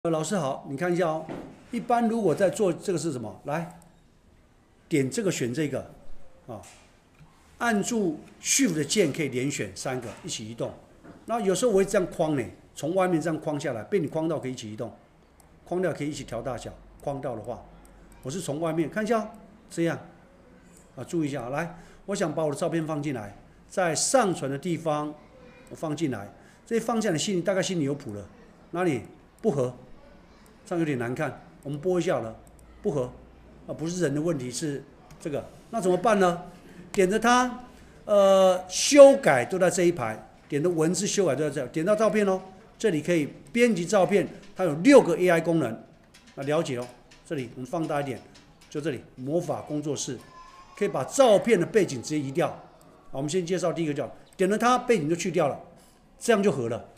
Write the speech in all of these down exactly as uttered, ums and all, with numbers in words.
呃，老师好，你看一下哦。一般如果在做这个是什么？来，点这个选这个，啊，按住 Shift 的键可以连选三个一起移动。那有时候我会这样框呢，从外面这样框下来，被你框到可以一起移动，框掉可以一起调大小。框到的话，我是从外面看一下哦，这样啊，注意一下。来，我想把我的照片放进来，在上传的地方我放进来，这些放进来心里大概心里有谱了，哪里不合？这样有点难看，我们拨一下了，不合，啊，不是人的问题，是这个，那怎么办呢？点着它，呃，修改都在这一排，点的文字修改都在这，点到照片哦，这里可以编辑照片，它有六个 A I 功能，那了解哦。这里我们放大一点，就这里魔法工作室，可以把照片的背景直接移掉。好，我们先介绍第一个叫，点了它，背景就去掉了，这样就合了。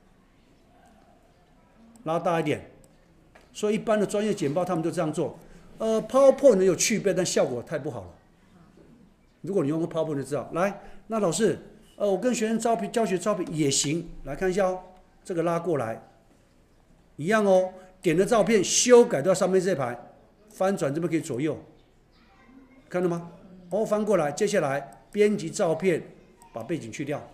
拉大一点。所以一般的专业简报他们就这样做。呃 ，PowerPoint 有去背，但效果太不好了。如果你用过 PowerPoint 就知道。来，那老师，呃，我跟学生招聘教学招聘也行。来看一下哦，这个拉过来，一样哦。点的照片修改到上面这排，翻转这边可以左右，看到吗？哦，翻过来，接下来编辑照片，把背景去掉。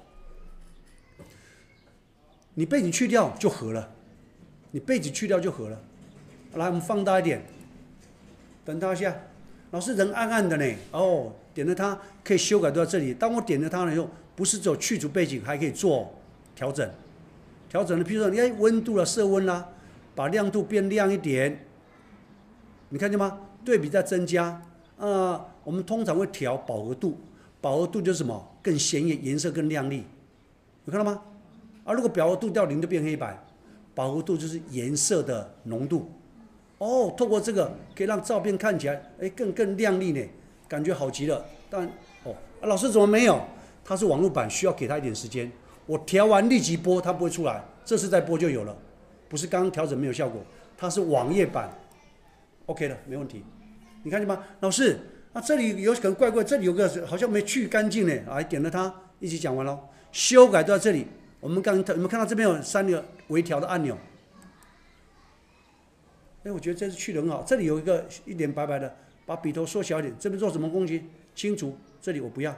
你背景去掉就合了，你背景去掉就合了。来，我们放大一点，等它一下。老师人暗暗的呢，哦，点了它可以修改到这里。当我点了它了以后，不是只有去除背景，还可以做调整。调整的，譬如说，你看温度啦、色温啦，把亮度变亮一点，你看见吗？对比再增加。呃，我们通常会调饱和度，饱和度就是什么？更鲜艳，颜色更亮丽。有看到吗？啊，如果饱和度掉零就变黑白，饱和度就是颜色的浓度。哦，透过这个可以让照片看起来，哎，更更亮丽呢，感觉好极了。但哦，啊、老师怎么没有？它是网络版，需要给它一点时间。我调完立即播，它不会出来，这次再播就有了。不是刚刚调整没有效果，它是网页版 ，OK 了，没问题。你看见吗？老师，啊，这里有可能怪怪，这里有个好像没去干净呢。来，点了它，一起讲完了。修改到这里，我们刚有没有看到这边有三个微调的按钮？哎，我觉得这次去得很好。这里有一个一点白白的，把笔头缩小一点。这边做什么攻击？清除。这里我不要。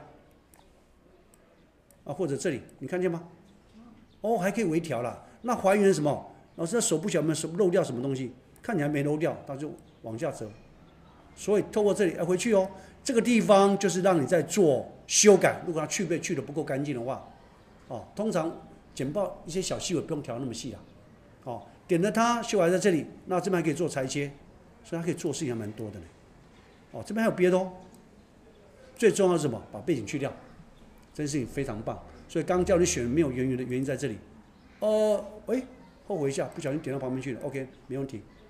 啊，或者这里，你看见吗？哦，还可以微调啦。那还原什么？老师，手不小，没有漏掉什么东西？看起来没漏掉，它就往下折。所以透过这里，哎，回去哦。这个地方就是让你在做修改。如果它去背去的不够干净的话，哦，通常简报一些小细微不用调那么细啊。哦。点了它，修改在这里，那这边还可以做裁切，所以它可以做事情还蛮多的呢。哦，这边还有别的哦。最重要是什么？把背景去掉，这件事情非常棒。所以刚刚叫你选没有圆圆的原因在这里。呃，喂，后悔一下，不小心点到旁边去了。OK， 没问题。